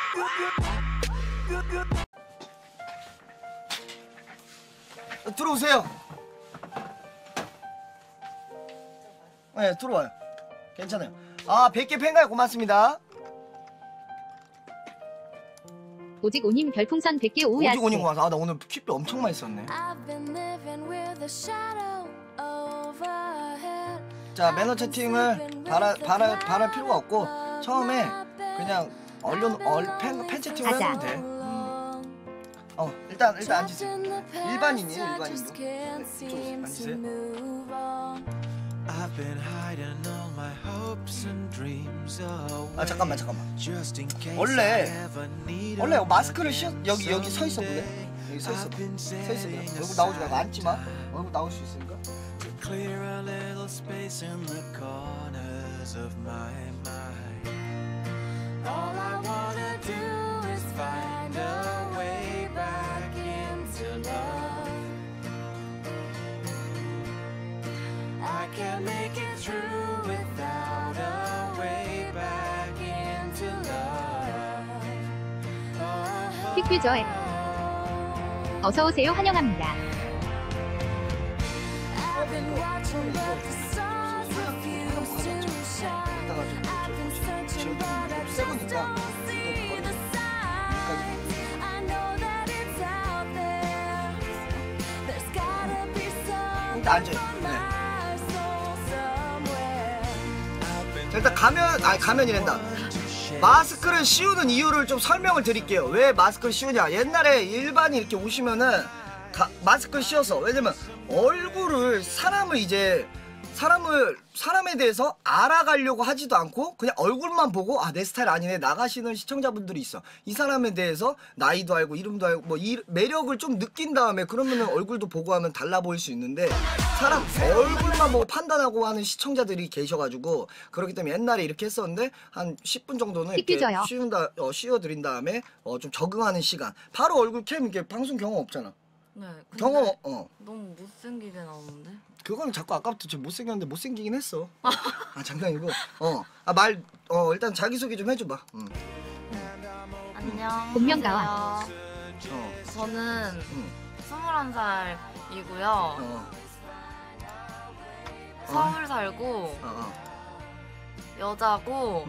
들어오세요. 네, 들어와요. 괜찮아요. 아, 100개 팬가요. 고맙습니다. 오직 오님 별풍선 100개 오야스. 오직 오님 고맙습니다. 아, 나 오늘 퀵비 엄청 많이 썼네. 자, 매너 채팅을 바랄 필요가 없고 처음에 그냥 팬 채팅을 해도 돼. 일단 앉으세요. 일반인이에요, 일반인도. 네, 좀 앉으세요. 아, 잠깐만. 원래 마스크를 여기 서 있어 볼래? 여기 서 있어. 그냥 얼굴 나오지 말고 앉지 마. 얼굴 나올 수 있으니까. Clear a little space in the corners of my mind. All I wanna do is find a way back into love. I can't make it through without a way back into love. 퀵뷰저 앱. 어서오세요. 환영합니다. 앉아요. 네. 일단 가면이란다. 마스크를 씌우는 이유를 좀 설명을 드릴게요. 왜 마스크를 씌우냐. 옛날에 일반이 이렇게 오시면은 마스크를 씌워서, 왜냐면 얼굴을 사람에 대해서 알아가려고 하지도 않고 그냥 얼굴만 보고 내 스타일 아니네 나가시는 시청자분들이 있어. 이 사람에 대해서 나이도 알고 이름도 알고 뭐 매력을 좀 느낀 다음에 그러면은 얼굴도 보고 하면 달라 보일 수 있는데, 사람 얼굴만 보고 판단하고 하는 시청자들이 계셔가지고, 그렇기 때문에 옛날에 이렇게 했었는데 한 10분 정도는 이렇게 씌워드린 다음에 좀 적응하는 시간. 바로 얼굴 캠 이렇게 방송 경험 없잖아. 네. 경험 너무 못생기게 나오는데? 그거는 자꾸 아까부터 좀 못생겼는데 못생기긴 했어. 장난이고. 일단 자기소개 좀 해줘봐. 안녕. 본명가와. 저는 21살이고요. 서울 살고 여자고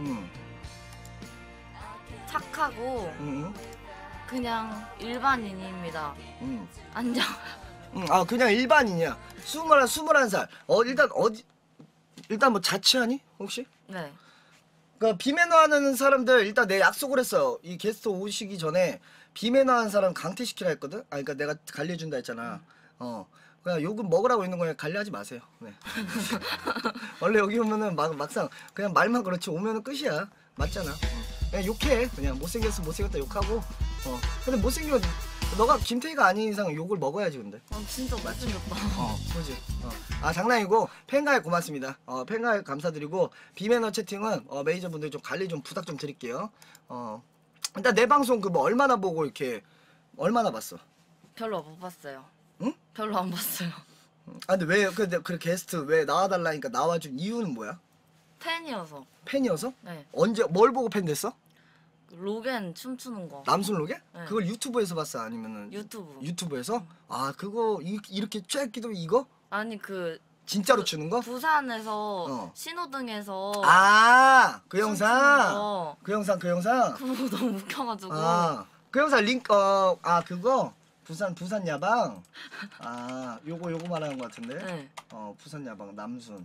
착하고 그냥 일반인입니다. 안녕. 그냥 일반인이야. 21살. 일단 뭐 자취하니? 혹시? 네. 그 비매너 하는 사람들 일단 내 약속을 했어요. 이 게스트 오시기 전에 비매너 하는 사람 강퇴시키라 했거든? 그러니까 내가 관리해준다 했잖아. 그냥 욕은 먹으라고 있는 거에 관리하지 마세요. 네. 원래 여기 오면은 막상 그냥 말만 그렇지 오면은 끝이야. 맞잖아. 그냥 욕해. 그냥 못생겼으면 못생겼다 욕하고. 근데 못생기면 너가 김태희가 아닌 이상 욕을 먹어야지. 근데 진짜 못생겼다. 그지. 장난이고 팬가입 고맙습니다. 팬가입 감사드리고, 비매너 채팅은 매니저분들 좀 관리 좀 부탁 좀 드릴게요. 일단 내 방송 뭐 얼마나 보고 이렇게 얼마나 봤어? 별로 못 봤어요. 응? 별로 안 봤어요. 근데 왜 그 게스트 왜 나와달라니까 나와준 이유는 뭐야? 팬이어서. 팬이어서? 네. 언제 뭘 보고 팬 됐어? 로겐 춤추는 거. 남순 로겐? 네. 그걸 유튜브에서 봤어 아니면은 유튜브에서? 그거 이렇게 쬐기도 이거? 아니 진짜로 추는 거? 부산에서 신호등에서 그 영상. 그 영상. 그거 너무 웃겨가지고. 그 영상 링크 그거 부산 야방. 요거 말하는 것 같은데. 네. 부산 야방 남순.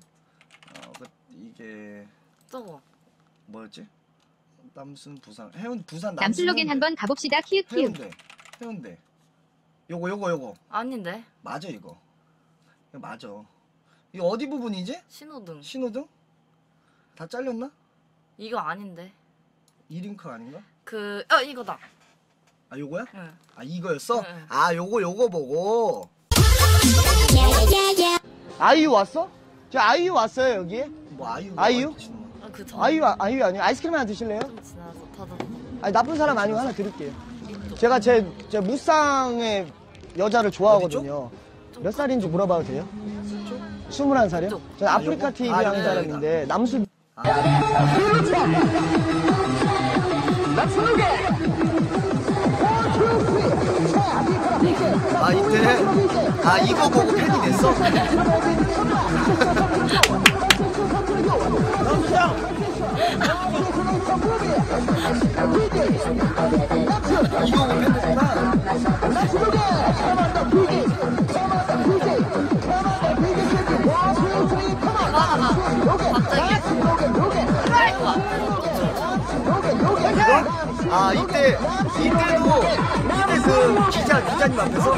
이게 저거 뭐였지? 남순 부산 부산 남순 로겐 한번 가봅시다. 키읔키읔. 해운대. 요거 아닌데? 맞아. 이거 맞아. 이거 어디 부분이지? 신호등? 다 잘렸나? 이거 아닌데. 이 링크 아닌가? 이거다. 요거야? 응. 이거였어? 응. 요거 보고. 아이유 왔어? 저 아이유 왔어요 여기? 뭐 아이유? 아이유 아니요. 아이스크림 하나 드실래요? 좀 지나서 받아. 나쁜 사람 아니고 하나 드릴게요. 제가 제 무쌍의 여자를 좋아하거든요. 몇 살인지 물어봐도 돼요? 21살이요? 저는 아프리카 TV 하는 사람인데 남수. 나 20개! 아 이때 아 이거 보고 팬이 됐어? 이거 보고 팬 됐구나. 아 이때 그 기자님 앞에서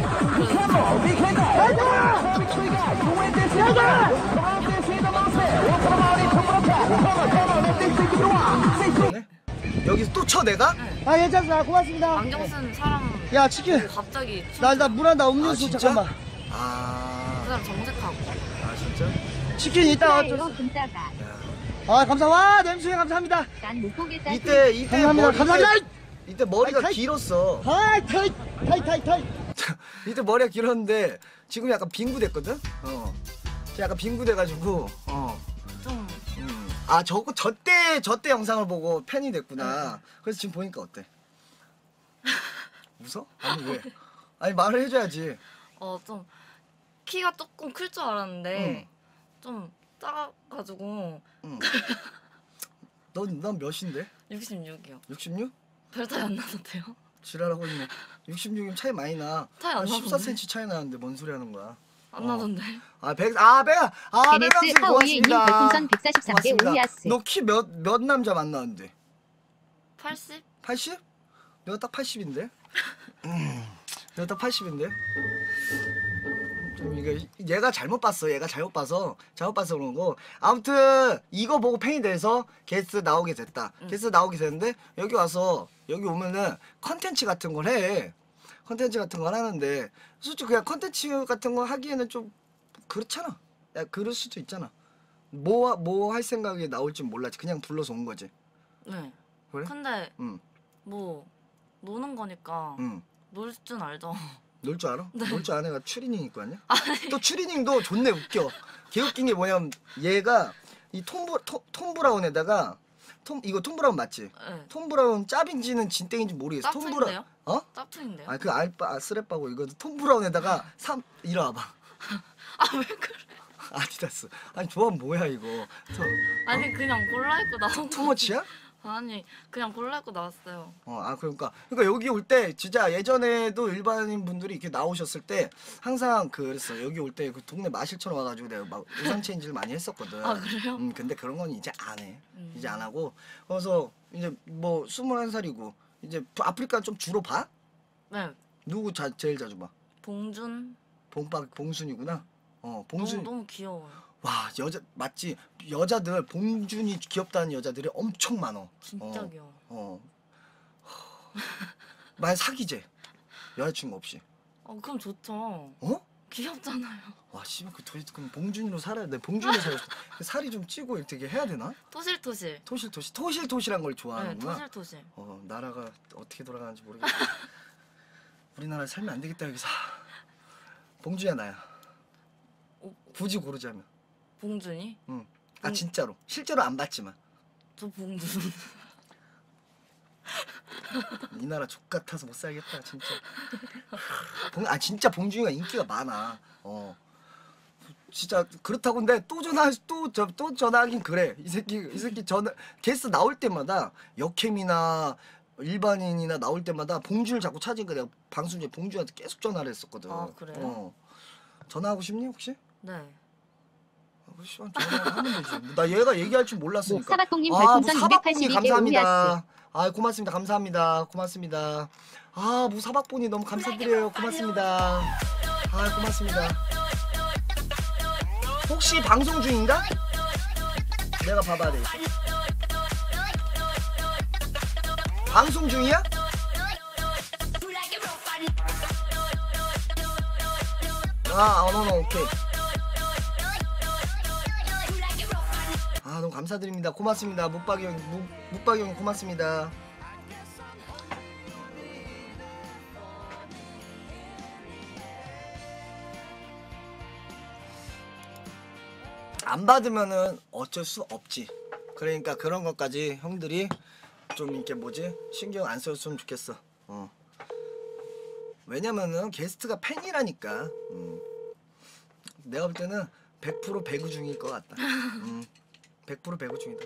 네? 여기서 또 쳐 내가? 아 괜찮습니다. 고맙습니다. 안경 쓴 사람 야 치킨. 갑자기 나 물 한다. 음료수 진짜? 잠깐만. 그 아 사람 정색하고. 진짜? 치킨 이따 이거 좀. 금따가. 아 감사. 와 냄새 감사합니다. 난 못 보겠다. 이때 감사합니다. 감사합니다. 이때 머리가 타이. 길었어. 타이. 이때 머리가 길었는데 지금 약간 빙구됐거든? 지금 약간 빙구돼가지고 좀 아 저때 영상을 보고 팬이 됐구나. 그래서 지금 보니까 어때? 웃어? 아니 왜? 아니 말을 해줘야지. 좀 키가 조금 클 줄 알았는데 좀 작아가지고 넌 몇인데? 66이요. 66? 별 차이 안 나도 돼요? 지랄하고 있네. 66이면 차이 많이 나. 차이 안 나던데? 14cm 차이 나는데 뭔 소리 하는 거야? 안 나던데? 베네스 백남씨 하오이님 고맙습니다. 별풍선 143개 오이아스. 너 키 몇 남자 만나는데? 80? 80? 내가 딱 80인데? 내가 딱 80인데? 좀 이게 얘가 잘못 봤어. 얘가 잘못 봐서 그런 거. 아무튼 이거 보고 팬이 돼서 게스트 나오게 됐다. 게스트 나오게 됐는데 여기 와서 여기 오면은 컨텐츠 같은 걸 해. 컨텐츠 같은 걸 하는데 솔직히 그냥 컨텐츠 같은 거 하기에는 좀 그렇잖아. 야 그럴 수도 있잖아. 뭐 할 생각이 나올지 몰랐지. 그냥 불러서 온 거지. 네. 그래? 근데 응. 뭐 노는 거니까 응. 놀 줄 알죠. 놀 줄 알아? 네. 놀 줄 아는 애가 추리닝 입고 왔냐? 또 추리닝도 존내 웃겨. 개 웃긴 게 뭐냐면 얘가 이 톰 브라운에다가 이거 톰 브라운 맞지? 네. 톰 브라운 짭인지는 진땡인지 모르겠어. 톰 브라운 짭퉁인데요? 짭퉁인데요? 아 그 알바 스랩하고 이거 톰 브라운에다가 이리 와봐. 왜 그래? 아디다스. 아니 조합 뭐야 이거? 아니 그냥 골라 입고 나온 거. 투머치야? 아니 그냥 골라 입고 나왔어요. 그러니까 여기 올 때 진짜 예전에도 일반인 분들이 이렇게 나오셨을 때 항상 그랬어. 여기 올 때 그 동네 마실처럼 와가지고 내가 막 의상 체인지를 많이 했었거든. 아 그래요? 근데 그런 건 이제 안 해. 이제 안 하고. 그래서 이제 뭐 21살이고 이제 아프리카 좀 주로 봐? 네. 누구 제일 자주 봐? 봉준. 봉순이구나. 봉순. 너무 귀여워요. 와 여자 맞지? 여자들 봉준이 귀엽다는 여자들이 엄청 많어. 진짜 귀여워. 만약 사귀재 여자친구 없이. 그럼 좋죠. 귀엽잖아요. 와 씨발 그럼 봉준이로 살아야 돼. 봉준이로 살고 싶어. 살이 좀 찌고 이렇게 해야 되나? 토실토실. 토실토실한 걸 네, 좋아하는구나. 토실토실. 나라가 어떻게 돌아가는지 모르겠다. 우리나라에 살면 안 되겠다 여기서. 봉준이야 나야. 굳이 고르자면. 봉준이? 응. 진짜로. 실제로 안 봤지만. 저 봉준. 이 나라 족 같아서 못 살겠다 진짜. 진짜 봉준이가 인기가 많아. 진짜 그렇다고 근데 또 전화하긴 그래. 이 새끼 전화 게스트 나올 때마다 역캠이나 일반인이나 나올 때마다 봉준을 자꾸 찾으니까 내가 방송 중에 봉준한테 계속 전화를 했었거든. 아, 그래요? 전화하고 싶니 혹시? 네. 시간 전화하면 되지. 나 얘가 얘기할 줄 몰랐으니까. 사박봉님 별풍선 사박봉님 282개 감사합니다. 고맙습니다. 감사합니다. 무사박봉이 너무 감사드려요. 고맙습니다. 고맙습니다. 혹시 방송 중인가? 내가 봐봐야 돼. 방송 중이야? 오케이. 너무 감사드립니다. 고맙습니다. 묵박이 형 고맙습니다. 안 받으면은 어쩔 수 없지. 그러니까 그런 것까지 형들이 좀 이렇게 신경 안 썼으면 좋겠어. 왜냐면은 게스트가 팬이라니까. 내가 볼 때는 100% 배구 중일 것 같다. 100% 배구 중이다.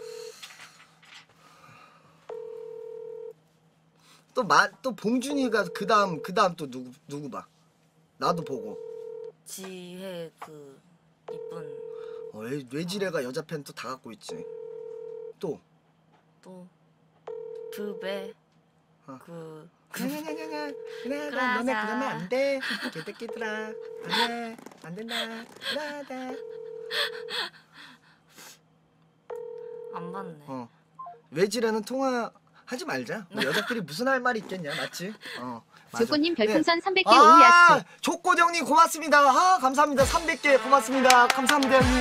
또 봉준이가 그다음 또 누구 봐? 나도 보고. 지혜 그 이쁜 외지래가 여자 팬 또 다 갖고 있지. 또 드베 어. 그 냐냐냐냐 내가 그러자. 너네 그러면 안 돼. 개새끼들아. 안돼. 안 된다. 그러다. 안 봤네. 외지래는 통화하지 말자. 뭐 여자끼리 무슨 할 말이 있겠냐. 맞지? 맞아. 조꼬님 별풍선 300개 아, 오야스. 조꼬 형님 고맙습니다. 아, 감사합니다. 300개 고맙습니다. 감사합니다, 형님.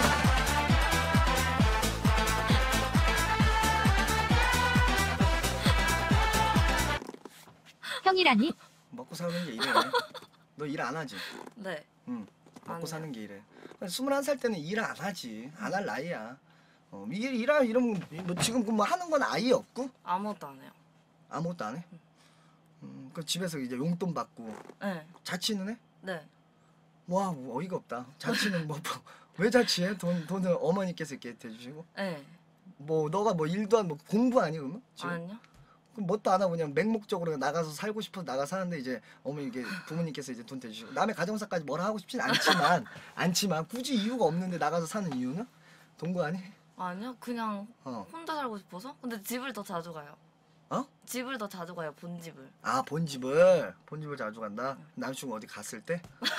형이라니? 먹고 사는 게 이래. 너 일 안 하지? 네. 응. 먹고 아니요. 사는 게 이래. 21살 때는 일 안 하지. 안 할 나이야. 이러면 뭐 지금 뭐 하는 건 아예 없고 아무것도 안 해요. 아무것도 안 해. 그 집에서 이제 용돈 받고 네. 자취는 해? 네. 와, 어이가 없다. 자취는 왜 자취해? 돈을 어머니께서 이렇게 대주시고. 네. 뭐 너가 뭐 일도 안 뭐 공부 아니 그러면? 지금? 아니요. 그럼 뭣도 안 하고 그냥 맹목적으로 나가서 살고 싶어서 나가 사는데 이제 어머니 이게 부모님께서 이제 돈 대주시고 남의 가정사까지 뭐라 하고 싶진 않지만 굳이 이유가 없는데 나가서 사는 이유는 동거 아니? 아니요. 그냥 어. 혼자 살고 싶어서. 근데 집을 더 자주 가요. 어? 집을 더 자주 가요. 본집을. 아 본집을 자주 간다. 남자친구 어디 갔을 때?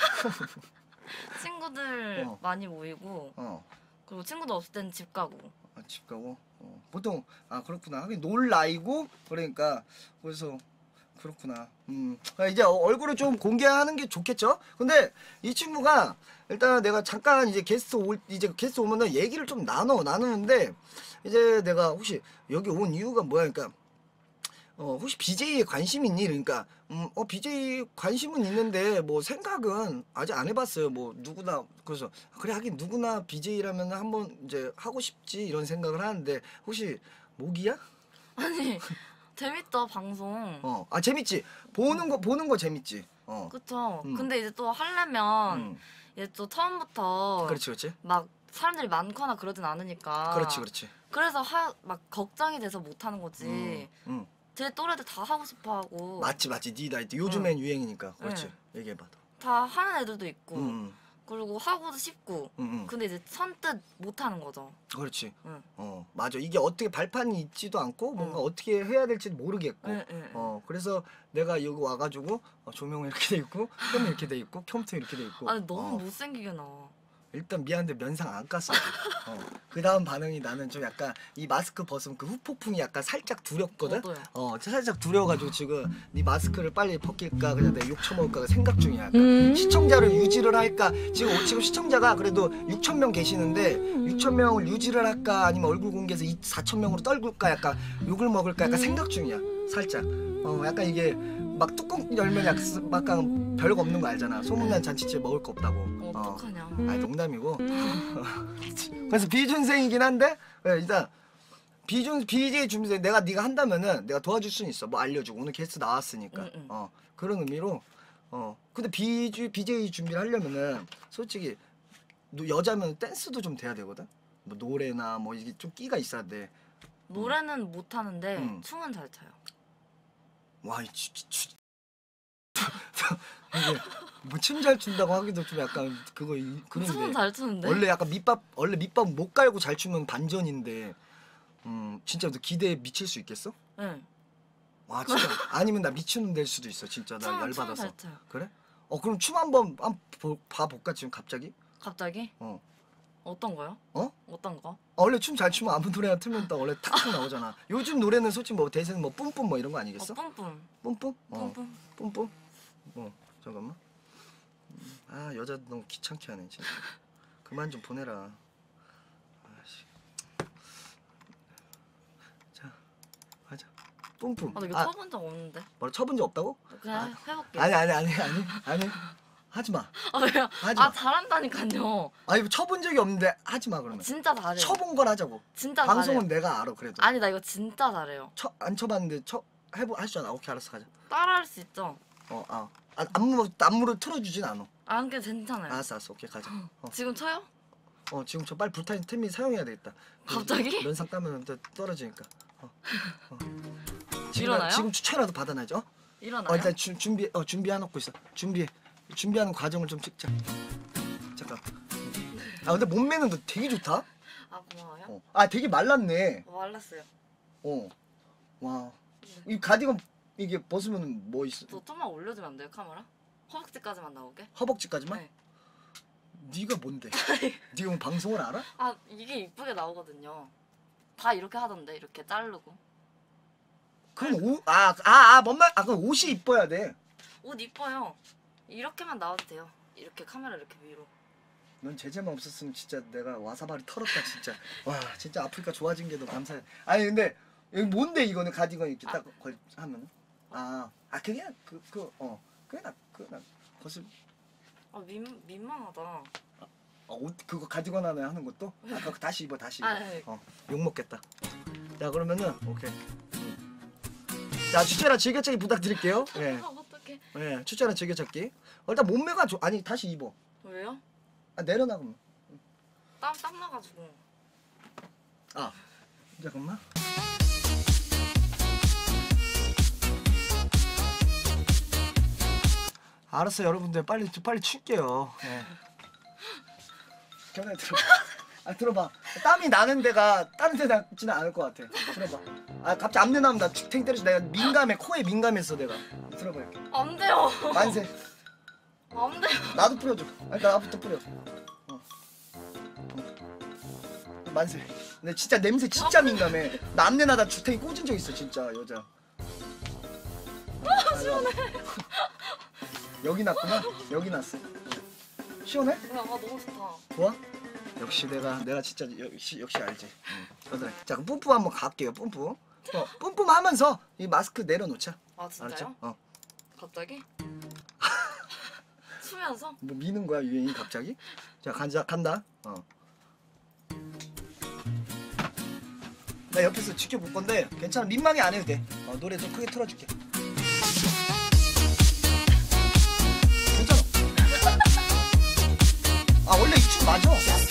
친구들 어. 많이 모이고 그리고 친구도 없을 땐 집 가고. 집 가고 보통 그렇구나. 하긴 놀 나이고 그러니까 그래서 그렇구나. 이제 얼굴을 좀 공개하는 게 좋겠죠. 근데 이 친구가 일단 내가 잠깐 이제 게스트 오면은 얘기를 좀 나누는데 이제 내가 혹시 여기 온 이유가 뭐야? 그러니까 혹시 BJ에 관심 있니? 그러니까 BJ 관심은 있는데 뭐 생각은 아직 안 해봤어요. 뭐 누구나 그래서 그래 하긴 누구나 BJ라면 한번 이제 하고 싶지 이런 생각을 하는데 혹시 모기야? 아니 재밌다 방송. 재밌지. 보는 거 재밌지. 그쵸. 음. 근데 이제 또 하려면 음. 이제 또 처음부터 그렇지. 막 사람들이 많거나 그러진 않으니까. 그렇지. 그래서 막 걱정이 돼서 못 하는 거지. 제 또래들 다 하고 싶어 하고. 맞지. 네 나이 때 요즘엔 유행이니까. 그렇지. 얘기해봐. 다 하는 애들도 있고. 음. 그리고 하고도 싶고. 근데 이제 선뜻 못 하는 거죠. 그렇지. 응. 맞아. 이게 어떻게 발판이 있지도 않고 뭔가 어떻게 해야 될지도 모르겠고. 응. 그래서 내가 여기 와가지고 조명이 이렇게 돼 있고 컴이 이렇게 돼 있고 컴퓨터 이렇게 돼 있고. 아니 너무 못생기게 나와. 일단 미안한데 면상 안 깠어. 그 다음 반응이 나는 좀 약간 이 마스크 벗으면 그 후폭풍이 약간 살짝 두렵거든. 저도요. 살짝 두려워가지고 지금 네 마스크를 빨리 벗길까 그냥 내 욕 처먹을까 생각 중이야. 약간. 시청자를 유지를 할까. 지금 시청자가 그래도 6,000명 계시는데 6,000명을 유지를 할까 아니면 얼굴 공개해서 4,000명으로 떨굴까 약간 욕을 먹을까 약간 생각 중이야. 살짝. 약간 이게 막 뚜껑 열면 약간 별거 없는 거 알잖아. 소문난 잔치집에 먹을 거 없다고. 어떡하냐. 아니 농담이고. 그래서 비준생이긴 한데 일단 BJ 준비생 네가 한다면은 내가 도와줄 수는 있어. 뭐 알려주고 오늘 게스트 나왔으니까. 그런 의미로 근데 BJ 준비를 하려면은 솔직히 여자면 댄스도 좀 돼야 되거든. 뭐 노래나 뭐 이게 좀 끼가 있어야 돼. 노래는 못 하는데 춤은 잘 춰요. 와, 이게 뭐 춤 잘 춘다고 하기도 좀 약간 춤은 그런데 잘 추는데. 원래 약간 밑밥 못 깔고 잘 추면 반전인데 진짜 너 기대에 미칠 수 있겠어? 네. 와 진짜 아니면 나 미치는 될 수도 있어 진짜 나 춤은 열받아서. 잘 춰요. 그래? 그럼 춤 한번 봐볼까 지금 갑자기? 갑자기? 어떤 거요? 어떤 거? 원래 춤 잘 추면 아무 노래나 틀면 또 원래 탁탁 나오잖아. 요즘 노래는 솔직히 뭐 대세는 뭐 뿜뿜 뭐 이런 거 아니겠어? 뿜뿜. 뿜뿜? 뿜뿜. 뿜뿜? 잠깐만. 여자 너무 귀찮게 하네 진짜. 그만 좀 보내라. 아씨. 자, 하자. 뿜뿜. 나 이거 쳐본 적 없는데. 뭐라 쳐본 적 없다고? 그냥 해볼게. 아니. 하지 마. 왜요? 하지 마. 잘한다니까요. 아니 쳐본 적이 없는데 하지 마 그러면. 진짜 잘해요. 쳐본 걸 하자고. 진짜 방송은 잘해요. 내가 알아 그래도. 아니 나 이거 진짜 잘해요. 안 쳐봤는데 하시잖아. 오케이 알았어 가자. 따라할 수 있죠. 안무로 틀어주진 않아. 안 게 괜찮아요. 알았어 오케이 가자. 지금 쳐요? 지금 저 빨리 불타는 템미 사용해야 되겠다. 갑자기? 면상 따면 또 떨어지니까. 일어나요? 지금 추천이라도 받아놔죠. 일어나요? 일단 준비해놓고 있어. 준비하는 과정을 좀 찍자. 잠깐. 근데 몸매는 너 되게 좋다. 아 고마워요. 되게 말랐네. 말랐어요. 와. 이 가디건 이게 벗으면 뭐 있어? 저 좀만 올려주면 안 돼요 카메라? 허벅지까지만 나오게? 허벅지까지만? 네. 네가 뭔데? 네가 뭐 방송을 알아? 아 이게 이쁘게 나오거든요. 다 이렇게 하던데 이렇게 자르고. 그럼 뭔 말? 그럼 옷이 이뻐야 돼. 옷 이뻐요. 이렇게만 나와도 돼요. 이렇게 카메라 이렇게 위로. 넌 제재만 없었으면 진짜 내가 와사바리 털었다 진짜. 와 진짜 아프리카 좋아진 게 너 감사해. 아니 근데 여기 뭔데 이거는 가디건 이렇게 딱 하면은? 그냥 그냥 벗을. 민망하다. 옷 그거 가디건 하나 하는 것도? 그거 다시 입어. 네. 욕 먹겠다. 자 그러면은 오케이. 자 추천한 즐겨찾기 부탁드릴게요. 네. 어떡해. 네 추천한 즐겨찾기. 일단 몸매가 다시 입어. 왜요? 내려놔 그러면. 땀 나가지고. 잠깐만. 알았어 여러분들 빨리 칠게요. 네. 견해 들어봐. 들어봐. 땀이 나는 데가 다른 데 나지는 않을 것 같아. 들어봐. 갑자기 앞내 나면 나 탱 때려서 내가 민감해. 코에 민감했어 내가. 들어봐 이렇게. 안 돼요. 만세. 안 돼요. 나도 뿌려줘. 나부터 뿌려. 만세. 근데 진짜 냄새 진짜 민감해. 나 앞내 나다 주택이 꽂은 적 있어 진짜 여자. 시원해. 여기 났구나. 여기 났어. 시원해? 너무 좋다. 좋아? 역시 내가 진짜 역시 알지. 자 그럼 뿜뿜 한번 갈게요. 뿜뿜. 뿜뿜 하면서 이 마스크 내려놓자. 아 진짜요? 알았죠? 갑자기? 추면서? 뭐 미는 거야 유행이 갑자기? 자 간다. 나 옆에서 지켜볼 건데 괜찮아. 민망해 안 해도 돼. 노래 좀 크게 틀어줄게. 괜찮아. 원래 이 춤 맞아.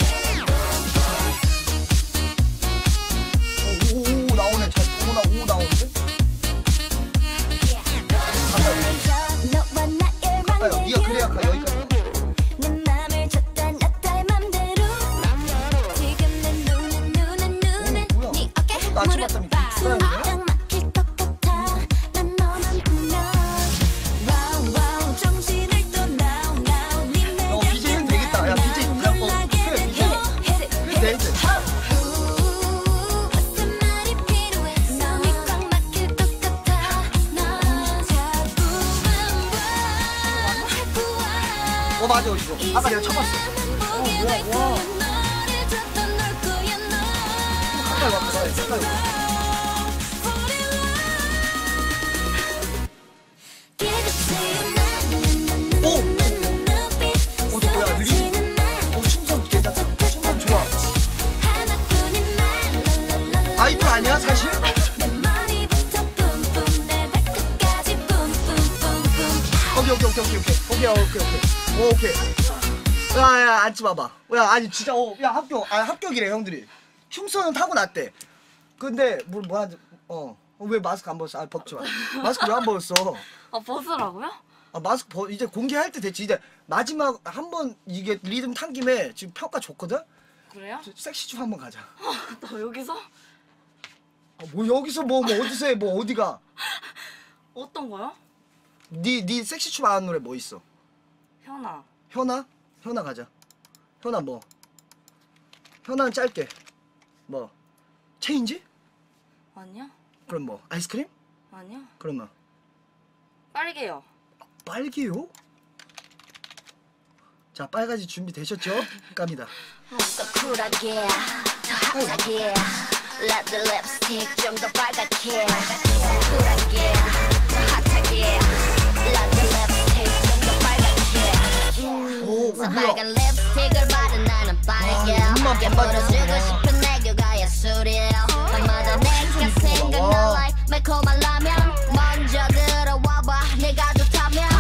오 나오네. 오 나오는데? 네가 그래야 가 여기까지. 나치 봤다니 BJ는 되겠다. 야 BJ 그래 BJ 그래 돼. 맞아 이거 아까 내가 쳐봤어. 와 가까이 와 가까이 와. 뭐야 느리? 춤선 괜찮다. 춤선 좋아. 아이돌 아니야 사실? 오케이. 야 앉지 마봐. 야 아니 진짜 야 합격이래 형들이. 흉선은 타고났대. 근데 왜 마스크 안 벗어? 벗지 마. 마스크 왜 안 벗었어? 벗으라고요? 마스크 이제 공개할 때 됐지. 이제 마지막 한번 이게 리듬 탄 김에 지금 평가 좋거든. 그래요? 섹시춤 한번 가자. 너 여기서? 뭐 여기서 뭐 어디서 해? 뭐 어디가? 어떤 거요? 네 섹시춤 아는 노래 뭐 있어? 현아 가자. 현아 뭐? 현아는 짧게. 뭐? 체인지? 아니요. 그럼 뭐? 아이스크림? 아니요. 그러면 빨개요. 빨개요? 자 빨가지 준비되셨죠? 깜이다. 더 쿨하게 더 핫하게 Let the lipstick 좀 더 빨갛게 쿨하게 더 핫하게 Let the lipstick 좀 더 빨갛게 뭐야? 빨간 립스틱을 바른 나는 빨개 눈만 깨물어주고 반반이야. 싶은 애교가 예술이야 밤마다 내가 생각나 like 매콤한 라면 먼저 들어와봐 내가 좋다면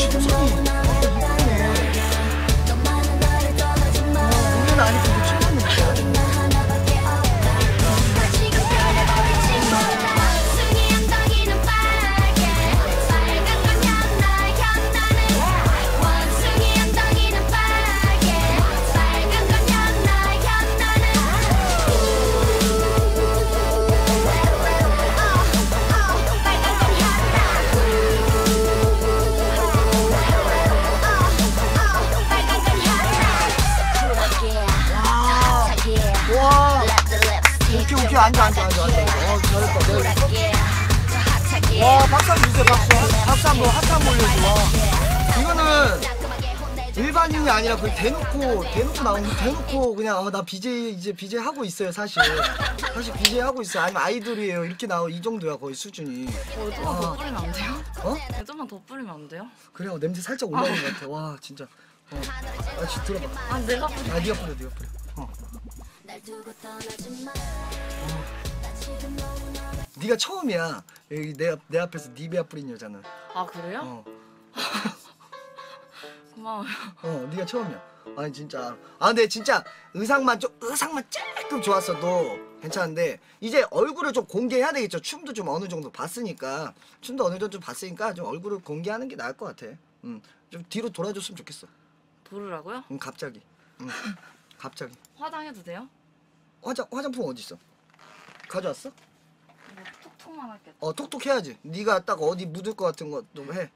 공연 아니고 뭐 춤하는 거야. 와. 오케이 앉아. 잘했다. 와 박수 한번 주세요. 박수 한번 핫 한번 올려줘. 와. 이거는 일반인이 아니라 그 대놓고 나오는 대놓고 그냥 나 BJ 이제 BJ 하고 있어요 사실 BJ 하고 있어요. 아니면 아이돌이에요 이렇게 나오 이 정도야 거의 수준이. 좀만 더 뿌리면 안 돼요? 어? 좀만 더 뿌리면 안 돼요? 그래 냄새 살짝 올라오는 것 같아. 와 진짜. 진짜 들어봐. 아 내가 뿌리. 네가 뿌려. 네가 처음이야. 여기 내 앞에서 니베아 뿌린 여자는. 아 그래요? 고마워요. 네가 처음이야. 아니 진짜. 근데 진짜 의상만 조금 좋았어도 괜찮은데 이제 얼굴을 좀 공개해야 되겠죠. 춤도 좀 어느 정도 봤으니까 좀 얼굴을 공개하는 게 나을 것 같아. 좀 뒤로 돌아줬으면 좋겠어. 도르라고요? 갑자기. 갑자기. 화장해도 돼요? 화장품 어디 있어? 가져왔어? 뭐 톡톡만 할게. 톡톡 해야지. 네가 딱 어디 묻을 것 같은 거 좀 해.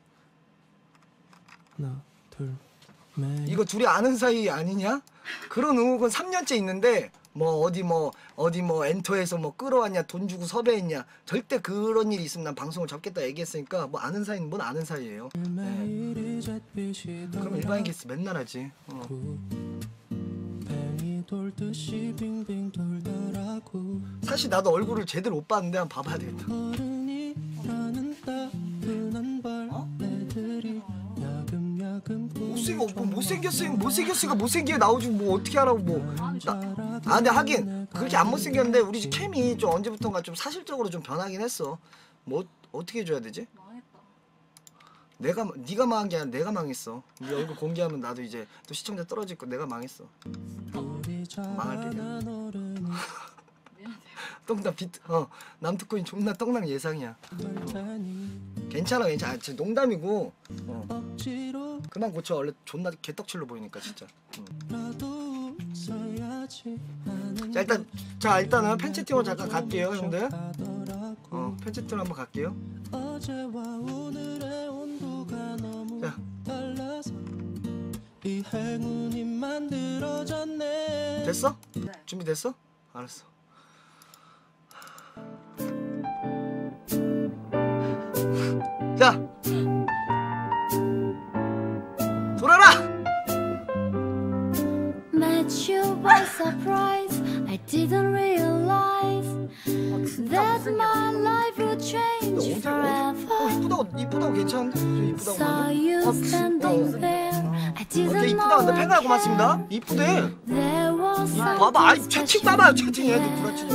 하나, 둘, 셋. 이거 둘이 아는 사이 아니냐? 그런 의혹은 3년째 있는데 어디 엔터에서 끌어왔냐 돈 주고 섭외했냐 절대 그런 일이 있으면 난 방송을 접겠다 얘기했으니까 아는 사이는 뭔 아는 사이예요. 네. 그럼 일반인 게스 맨날 하지. 사실 나도 얼굴을 제대로 못 봤는데 한번 봐봐야 되겠다. 못생겼으니까 못생기게 나오지 뭐 어떻게 하라고 근데 하긴 그렇게 안 못생겼는데 우리 집 캠이 좀 언제부턴가 좀 사실적으로 좀 변하긴 했어. 어떻게 해줘야 되지? 망했다. 네가 망한 게 아니라 내가 망했어. 네 얼굴 공개하면 나도 이제 또 시청자 떨어질 거 내가 망했어. 망할 게야. 똥남 비트 남특코인 존나 똥남 예상이야. 괜찮아. 진짜 농담이고 그만 고쳐. 원래 존나 개떡칠로 보이니까 진짜. 일단은 팬 채팅으로 잠깐 갈게요 형들. 팬 채팅으로 한번 갈게요. 자. 됐어? 네. 준비됐어? 알았어. 자 돌아라. Met you by surprise. I didn't realize that my life would change forever. 이쁘다고 괜찮은데? Saw you standing there. I didn't 이쁘다. 근데 know 팬가 고맙습니다. 이쁘대. there was 봐봐. 아이 something 채팅 special. 봐봐. 채팅 얘들 구라치네.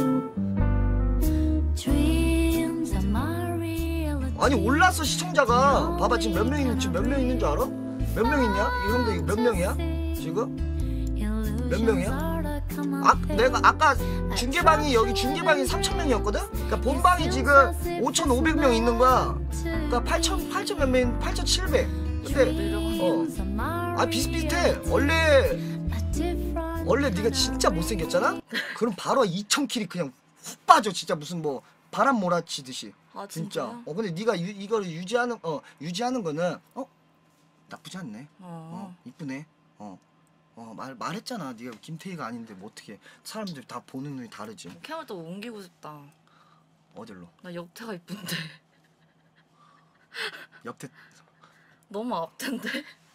Dreams are my reality. 아니 올랐어 시청자가. 봐봐 지금 몇 명 있는 줄 알아? 몇 명 있냐? 이 형들 몇 명이야? 지금? 몇 명이야? 내가 아까 중계방이 여기 중계방이 3,000명이었거든? 그러니까 본방이 지금 5,500명 있는 거야. 그러니까 8,000 몇 명, 8,700. 근데 비슷비슷해. 원래 네가 진짜 못생겼잖아? 그럼 바로 2,000킬이 그냥 훅 빠져. 진짜 무슨 바람 몰아치듯이. 아 진짜. 진짜요? 근데 네가 이걸 유지하는 거는 나쁘지 않네. 이쁘네. 말했잖아. 네가 김태희가 아닌데 뭐 어떻게 사람들이 다 보는 눈이 다르지. 캠을 또 옮기고 싶다. 어딜로? 나 옆태가 이쁜데. 옆태. 너무 앞텐데?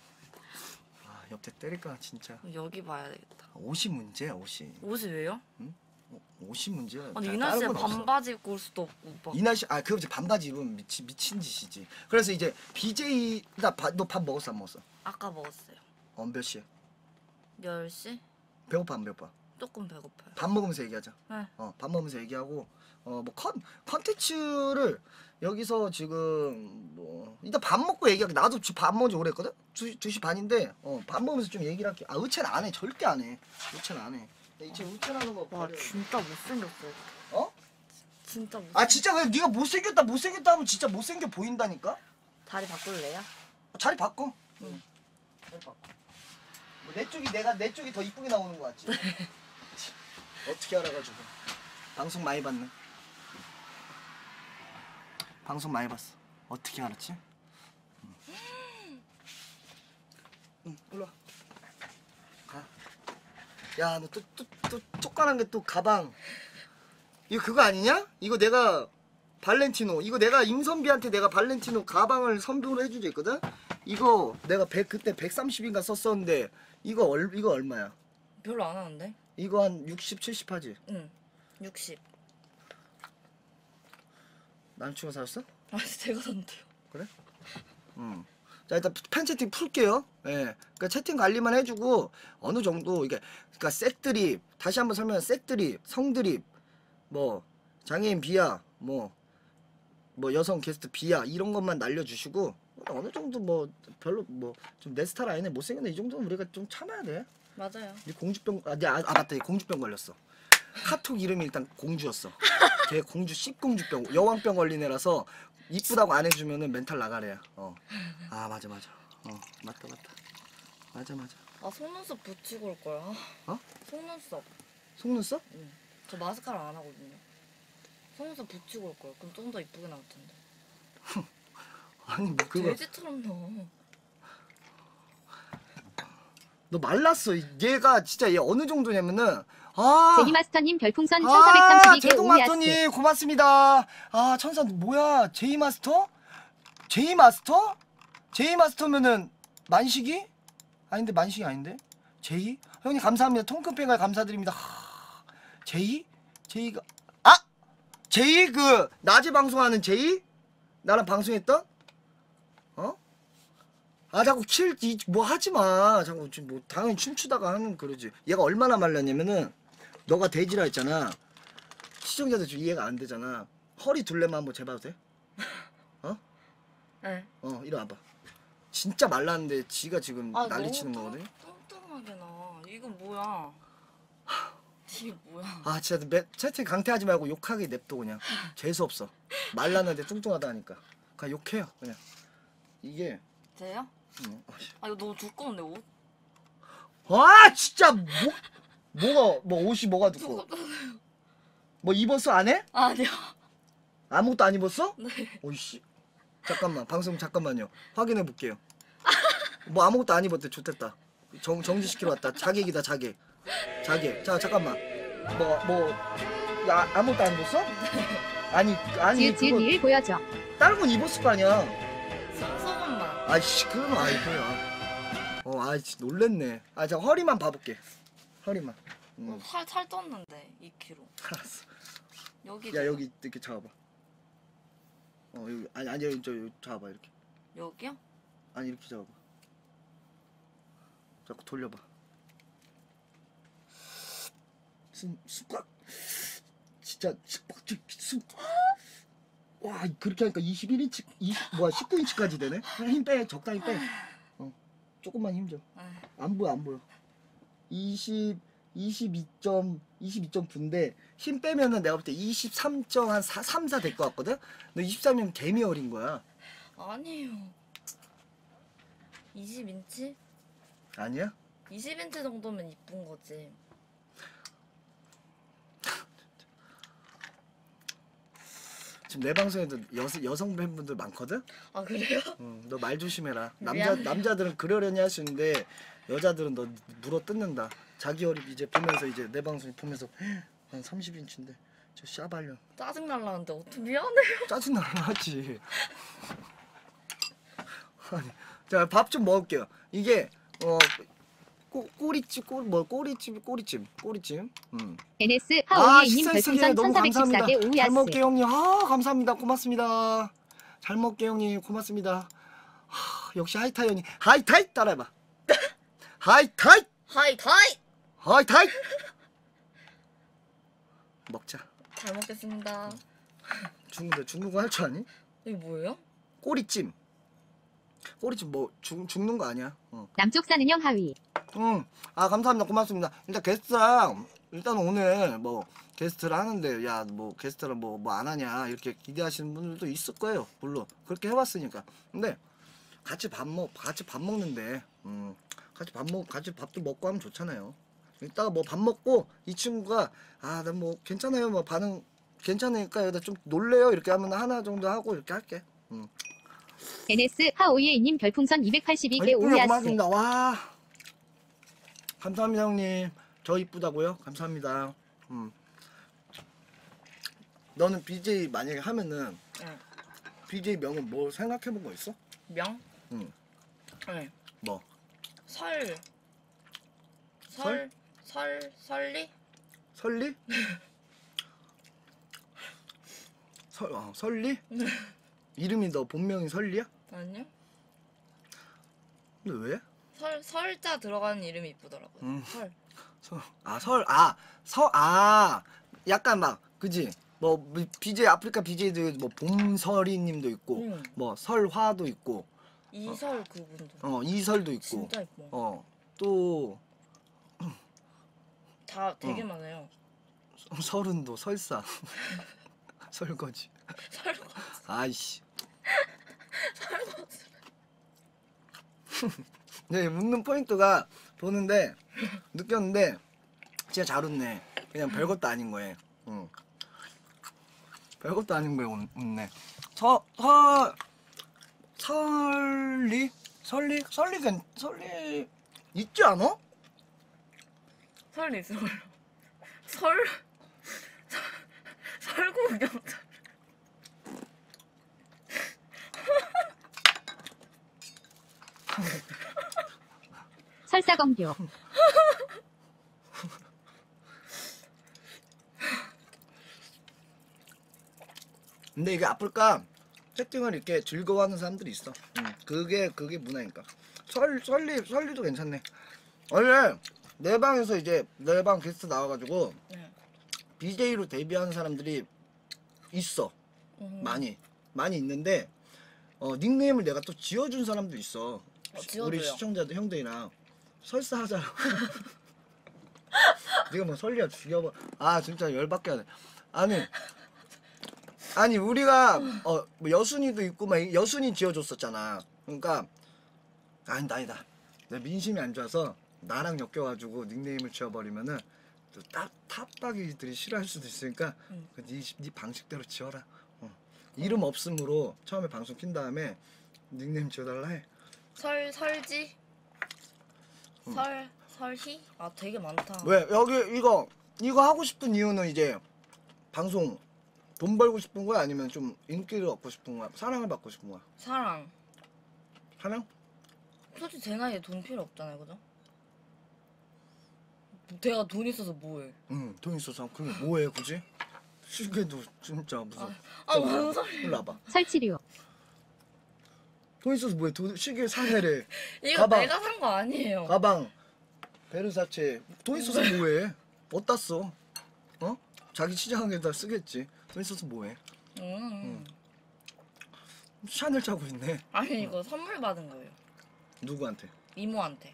옆태 때릴까 진짜. 여기 봐야 되겠다. 옷이 문제야 옷이. 옷이 왜요? 옷이 문제야. 아니 다- 이 다른 날씨에 건 없어. 반바지 입고 올 수도 없고 막. 이 날씨 그거 이제 반바지 입으면 미친 짓이지. 그래서 이제 BJ 너 밥 먹었어 안 먹었어? 아까 먹었어요. 몇 시에? 10시? 배고파 안 배고파? 조금 배고파요. 밥 먹으면서 얘기하자. 네. 밥 먹으면서 얘기하고 컨텐츠를 여기서 지금 이따 밥 먹고 얘기할게. 나도 밥 먹은 지 오래했거든? 2시 반인데 밥 먹으면서 좀 얘기를 할게. 아 의체는 안 해. 절대 안 해. 의체는 안 해. 이제 의체라는 거 와 버려. 진짜 못생겼어. 어? 진짜 못. 아 진짜 그냥 네가 못생겼다 하면 진짜 못생겨 보인다니까? 다리 바꿀래요? 자리 바꿔. 응. 자리 바꿔. 뭐 내 쪽이 더 이쁘게 나오는 거 같지? 어떻게 알아가지고. 방송 많이 봤네. 방송 많이 봤어. 어떻게 알았지? 응, 일로 와. 가. 야, 너 또 쪽가란 게 또 가방. 이거 그거 아니냐? 이거 내가 발렌티노. 이거 내가 임선비한테 내가 발렌티노 가방을 선물을 해준 적 있거든? 이거 내가 그때 130인가 썼었는데 이거 얼마야? 별로 안 하는데? 이거 한 60, 70 하지? 응. 60. 남친구 사줬어? 아니 제가 산대요. 그래? 자 일단 팬 채팅 풀게요. 예. 그러니까 채팅 관리만 해주고 어느 정도 이게 그러니까 색드립 다시 한번 설명해. 색드립, 성드립, 뭐 장애인 비하, 뭐 여성 게스트 비하 이런 것만 날려주시고 어느 정도 뭐 별로 뭐 좀 내 스타일 아니네 못생겼네 이 정도는 우리가 좀 참아야 돼. 맞아요. 이 공주병 맞다 이 공주병 걸렸어. 카톡 이름이 일단 공주였어. 걔 공주 씹공주병 여왕병 걸린 애라서 이쁘다고 안 해주면은 멘탈 나가래야. 아 맞아. 맞다. 아 속눈썹 붙이고 올 거야. 어? 속눈썹. 속눈썹? 응. 저 마스카라 안 하거든요. 속눈썹 붙이고 올 거야. 그럼 좀 더 이쁘게 나올 텐데. 아니 뭐 그거 돼지처럼 나와. 너 말랐어. 얘가 진짜 얘 어느 정도냐면은 제니마스터님 별풍선 1432개 제동마스터님 오야스. 고맙습니다. 아 천사 뭐야 제이마스터? 제이마스터면은 만식이? 아닌데 만식이 아닌데? 제이? 형님 감사합니다. 통큰팬가 감사드립니다. 제이가 제이 그 낮에 방송하는 제이? 나랑 방송했던? 자꾸 뭐 하지마. 자꾸 뭐 당연히 춤추다가 하는 그러지. 얘가 얼마나 말랐냐면은 너가 돼지라 했잖아. 시청자들 좀 이해가 안 되잖아. 허리 둘레만 한번 재봐도 돼? 네. 이리 와봐. 진짜 말랐는데 지가 지금 난리치는 너무 거거든. 뚱뚱하게 나. 이건 뭐야? 이게 뭐야? 아 진짜 채팅 강퇴하지 말고 욕하게 냅둬 그냥. 재수 없어. 말랐는데 뚱뚱하다 하니까. 그냥 욕해요 그냥. 이게. 돼요? 아 이거 너무 두꺼운데 옷? 진짜 옷이 뭐가 두꺼워? 뭐 입었어 안 해? 아니요. 아무것도 안 입었어? 네. 오이씨. 잠깐만 방송 잠깐만요. 확인해 볼게요. 뭐 아무것도 안 입었대. 좋댔다. 정지시키러 왔다. 자객이다 자객. 자 잠깐만. 야 아무것도 안 입었어? 아니 지읒 그거 일 보여줘. 다른 건 입었을 거 아니야. 소금만. 아이씨 그러면 그래. 아이씨 놀랬네. 자 허리만 봐볼게. 허리만. 살 떴는데 2kg. 알았어. 여기. 야 여기 이렇게 잡아봐. 여기 아니 여기 잡아봐 이렇게. 여기요? 아니 이렇게 잡아봐. 자꾸 돌려봐. 쑥꽉 진짜 와 그렇게 하니까 21인치 19인치까지 되네. 힘 빼. 적당히 빼. 조금만 힘 줘. 안 보여. 22.9인데 힘 빼면은 내가 볼 때 23.3, 4 될 것 같거든? 너 23이면 개미 어린 거야. 아니에요. 20인치? 아니야? 20인치 정도면 이쁜 거지. 지금 내 방송에도 여성 팬분들 많거든? 아 그래요? 너 말 조심해라. 미안해. 남자들은 그러려니 할 수 있는데 여자들은 너 물어 뜯는다. 자기 어립 이제 보면서 이제 내 방송 보면서 한 30인치인데 저 샤발려. 짜증 날라는데 어떻게 미안해요. 짜증 나지. 자 밥 좀 먹을게요. 이게 꼬리찜. NS 하오예님 별풍선 너무 감사합니다. 1414개 잘 오야스. 먹게 형님. 감사합니다. 고맙습니다. 잘 먹게 형님. 고맙습니다. 역시 하이타이 형님. 하이타이 따라해봐. 하이타이. 하이타이. 먹자. 잘 먹겠습니다. 중국어 할 줄 아니? 이게 뭐예요? 꼬리찜. 꼬리집 뭐 죽는 거 아니야? 남쪽 사는 형 하위. 아 감사합니다. 고맙습니다. 일단 게스트랑 일단 오늘 뭐 게스트를 하는데 야 뭐 게스트를 뭐 안 하냐 이렇게 기대하시는 분들도 있을 거예요. 물론 그렇게 해왔으니까. 근데 같이 밥 먹는데 같이 밥도 먹고 하면 좋잖아요. 이따가 뭐 밥 먹고 이 친구가 아 난 뭐 괜찮아요 뭐 반응 괜찮으니까 여기다 좀 놀래요 이렇게 하면 하나 정도 하고 이렇게 할게. NS 하오이에님 별풍선 282개 이쁘네, 오야스. 고맙습니다. 와 감사합니다 형님. 저 이쁘다고요? 감사합니다. 너는 BJ 만약에 하면은 응. BJ 명은 뭐 생각해본 거 있어? 명? 응. 응. 뭐? 설리? 설리? 설리? 이름이 너 본명이 설리야? 아니요. 근데 왜? 설자 들어가는 이름이 이쁘더라고요. 설. 약간 막 그지? 뭐 BJ 아프리카 BJ도 뭐 봄설이님도 있고 응. 뭐 설화도 있고 이설 그분도. 이설도 있고 진짜 이뻐. 또 다 되게 많아요. 설은도 설사 설거지 설거지. 아이씨 네 웃는 포인트가 보는데 느꼈는데 진짜 잘 웃네. 그냥 별것도 아닌 거에 별것도 아닌 거에 웃네. 설리 있지 않아? 설리 있어요. 설구경자. 설사검교. 근데 이게 아플까 채팅을 이렇게 즐거워하는 사람들이 있어. 그게 문화니까. 설리도 괜찮네. 원래 내 방에서 이제 내 방 게스트 나와가지고 네. BJ로 데뷔하는 사람들이 있어. 많이 있는데 닉네임을 내가 또 지어준 사람도 있어. 지어줘요. 우리 시청자들 형들이랑 설사하자. 네가 뭐 설리야 죽여봐. 아 진짜 열받게 하네. 아니 우리가 뭐 여순이도 있고 막 여순이 지어줬었잖아. 그러니까 아니다. 내 민심이 안 좋아서 나랑 엮여가지고 닉네임을 지어버리면은 또 탑박이들이 싫어할 수도 있으니까 네 방식대로 지어라. 이름 없음으로 처음에 방송 킨 다음에 닉네임 지어달라 해. 설지? 설희? 아 되게 많다. 왜 여기 이거 하고 싶은 이유는 이제 방송 돈 벌고 싶은 거야 아니면 좀 인기를 얻고 싶은 거야? 사랑을 받고 싶은 거야? 사랑. 사랑? 솔직히 제 나이에 돈 필요 없잖아요, 그죠? 내가 돈 있어서 뭐해? 응, 돈 있어서 그게 뭐해 굳이? 시계도 진짜 무슨 무슨 소리야? 일로 와봐. 설치류. 돈 있어서 뭐해? 시계 사내래. 이거 가방. 내가 산 거 아니에요. 가방 베르사체 돈 있어서 뭐해? 어디다 써? 자기 치장에다 쓰겠지. 돈 있어서 뭐해? 샤넬 차고 있네. 아니 이거 선물 받은 거예요. 누구한테? 이모한테.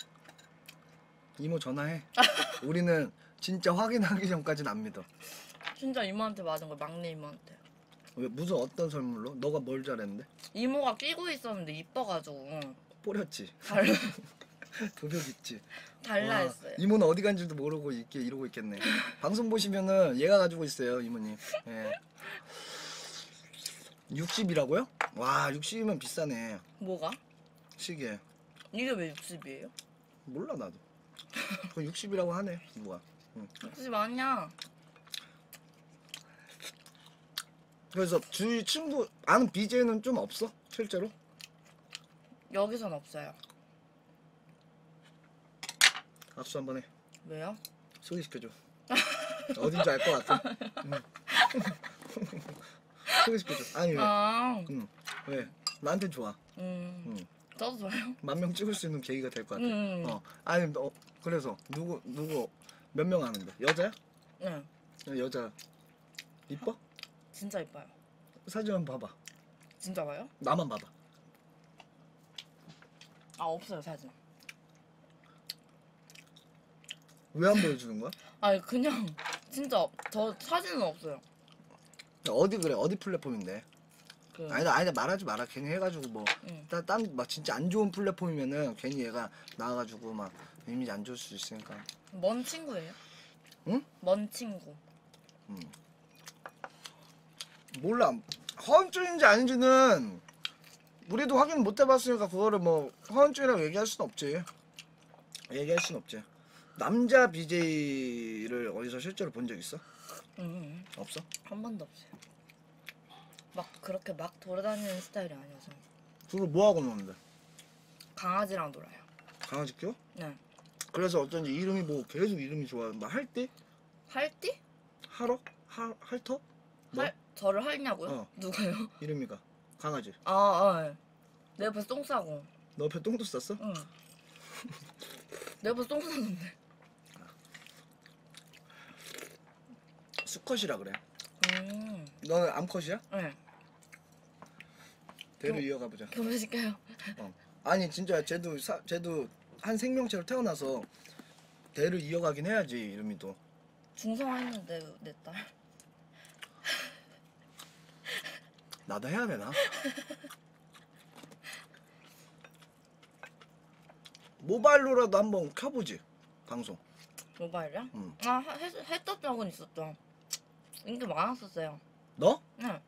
이모 전화해. 우리는 진짜 확인하기 전까지는 안 믿어. 진짜 이모한테 받은 거예요. 막내 이모한테. 왜 무슨 어떤 선물로? 너가 뭘 잘했는데? 이모가 끼고 있었는데 이뻐가지고 뿌렸지. 달라, 도벽 있지. 달라 와, 했어요. 이모는 어디 간지도 모르고 이러고 있겠네. 방송 보시면은 얘가 가지고 있어요 이모님. 예. 60이라고요? 와 60이면 비싸네. 뭐가? 시계. 이게 왜 60이에요? 몰라 나도. 그 60이라고 하네 누가. 60 아니야. 그래서 주위 친구 아는 BJ는 좀 없어? 실제로? 여기선 없어요. 악수 한번 해. 왜요? 소개시켜줘. 어딘지 알 것 같아. 소개시켜줘. 아니 왜? 왜? 나한테 좋아. 저도 좋아요. 10,000명 찍을 수 있는 계기가 될 것 같아. 음. 아니 그래서 누구 몇 명 아는데? 여자야? 네. 여자 이뻐? 진짜 이뻐요. 사진 한번 봐봐. 진짜 봐요? 나만 봐봐. 아 없어요 사진. 왜 안 보여주는 거야? 아니 그냥 진짜 저 사진은 없어요. 어디 그래? 어디 플랫폼인데? 그 아니다 말하지 마라. 괜히 해가지고 뭐 응. 딴 막 진짜 안 좋은 플랫폼이면은 괜히 얘가 나와가지고 막 이미지 안 좋을 수 있으니까. 먼 친구예요? 응? 먼 친구. 몰라. 허언증인지 아닌지는 우리도 확인 못 해봤으니까 그거를 뭐 허언증이라고 얘기할 순 없지. 얘기할 순 없지. 남자 BJ를 어디서 실제로 본 적 있어? 응. 없어? 한 번도 없어요. 막 그렇게 막 돌아다니는 스타일이 아니어서. 그걸 뭐 하고 노는데? 강아지랑 놀아요. 강아지 키워? 네. 그래서 어쩐지 이름이 뭐 계속 이름이 좋아. 막 할띠? 할띠? 하러? 할터? 뭐? 저를 할냐고요? 어. 누가요? 이름이가 강아지. 예. 내 옆에서 똥 싸고. 너 옆에 똥도 쌌어? 응. 내 옆에서 똥 쌌는데. 수컷이라 그래. 음. 너는 암컷이야? 네. 대로 이어가 보자. 결혼시켜요. 아니 진짜 쟤도 한 생명체로 태어나서 대를 이어가긴 해야지 이름이 또. 중성화했는데 내 딸. 나도 해야 되나? 모바일로라도 한번 켜보지 방송. 모바일이야? 응. 했던 적은 있었죠. 인기 많았었어요. 너? 네.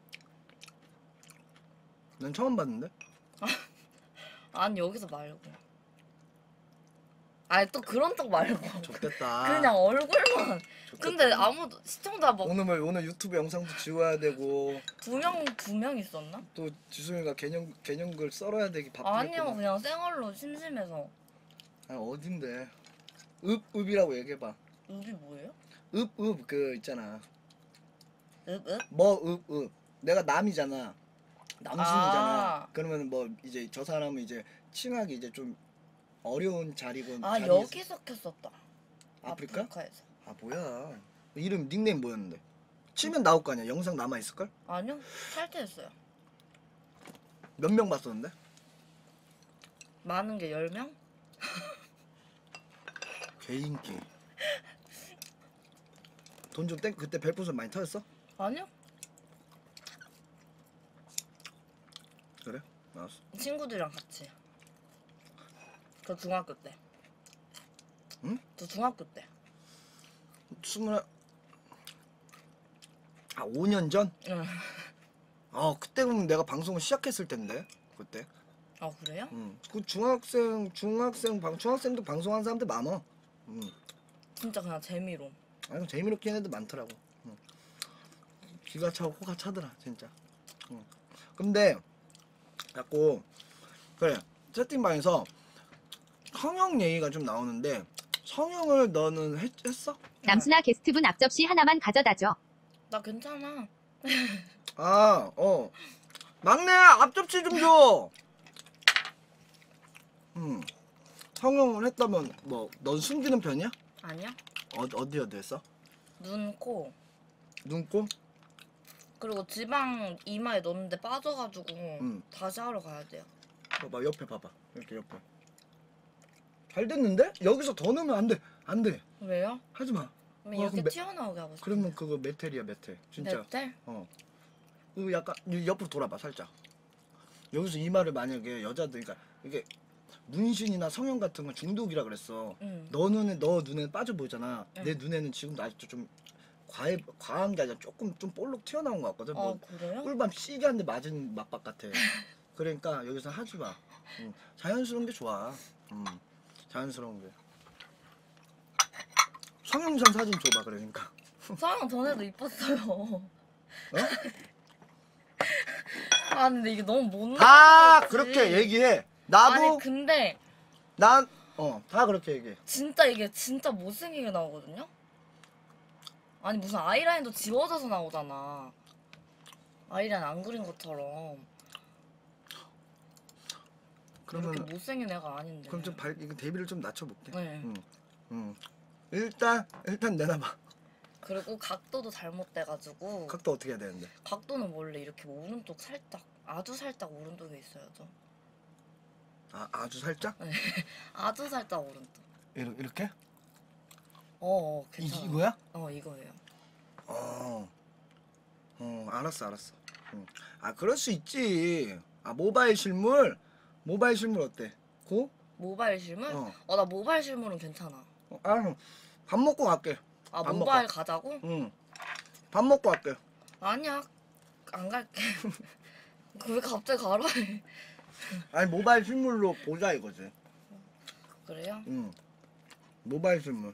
난 처음 봤는데. 아니 여기서 말고. 아니 또 그런 쪽 말고. 좋겠다. 그냥 얼굴만. 좋겠다. 근데 아무도 시청자 막 오늘 유튜브 영상도 지워야 되고 두 명 있었나? 또 지수이가 개념글 썰어야 되기 바쁘겠구나. 아니요 그냥 생얼로 심심해서. 아 어딘데? 읍이라고 얘기해봐. 읍이 뭐예요? 읍 그 있잖아. 읍? 읍. 내가 남이잖아. 남순이잖아. 아. 그러면 뭐 이제 저 사람은 이제 칭하기 이제 좀 어려운 자리고. 아 여기서 켰었다. 아프리카? 아프리카에서. 아 뭐야? 이름 닉네임 뭐였는데? 치면 나올 거 아니야. 영상 남아 있을 걸? 아니요 탈퇴했어요. 몇 명 봤었는데? 많은 게 10명? 개인기. 돈 좀 그때 별풍선 많이 터졌어? 아니요. 그래? 알았어. 친구들이랑 같이. 저 중학교 때. 응? 저 중학교 때. 5년 전? 응. 그때 그럼 내가 방송을 시작했을 텐데 그때. 아 그래요? 그 중학생도 방송하는 사람들 많어. 진짜 그냥 재미로. 아니 재미롭게 하는 애들 많더라고. 귀가 차고 코가 차더라 진짜. 근데 자꾸 그래 채팅방에서 성형 얘기가 좀 나오는데 성형을 너는 했어? 남순아 게스트분 앞접시 하나만 가져다줘. 나 괜찮아. 막내야 앞접시 좀 줘. 성형을 했다면 뭐 넌 숨기는 편이야? 아니야? 어디 했어? 눈, 코. 눈곱? 그리고 지방 이마에 넣었는데 빠져가지고 다시 하러 가야 돼요. 봐봐 옆에 봐봐 이렇게 옆에 잘 됐는데? 여기서 더 넣으면 안돼 왜요? 하지마. 그럼 이렇게 그럼 튀어나오게 하고 싶어. 그러면 그거 메텔이야 메텔 진짜. 메텔? 이거 약간 옆으로 돌아봐 살짝. 여기서 이마를 만약에 여자들 그러니까 이게 문신이나 성형 같은 건 중독이라 그랬어. 너 눈에 빠져 보이잖아. 내 눈에는 지금도 아직도 좀 과한 게 아니라 조금 좀 볼록 튀어나온 것 같거든. 아 그래요? 꿀밤 시게 한 대 맞은 맛박 같아. 그러니까 여기서 하지 마. 자연스러운 게 좋아. 자연스러운 게. 성형전 사진 줘봐 그러니까. 성형 전에도 이뻤어요. 아 근데 이게 너무 못 나와. 그렇게 얘기해. 나도 아니 근데 다 그렇게 얘기해. 진짜 이게 진짜 못생기게 나오거든요? 아니 무슨 아이라인도 지워져서 나오잖아. 아이라인 안 그린 것처럼. 그러면 이렇게 못생긴 애가 아닌데. 그럼 좀 이거 대비를 좀 낮춰볼게. 네. 일단 내놔봐. 그리고 각도도 잘못돼가지고 각도 어떻게 해야 되는데? 각도는 원래 이렇게 오른쪽 살짝 아주 살짝 오른쪽에 있어야죠. 아주 살짝? 네. 아주 살짝 오른쪽. 이렇게? 괜찮아. 이거야? 이거예요. 알았어. 그럴 수 있지. 모바일 실물 어때? 고? 모바일 실물? 나 모바일 실물은 괜찮아. 밥 먹고 갈게. 아, 밥 모바일 먹고. 가자고? 응. 밥 먹고 갈게. 아니야. 안 갈게. 그 왜 갑자기 가라 해. 아니 모바일 실물로 보자 이거지. 그래요? 응. 모바일 실물.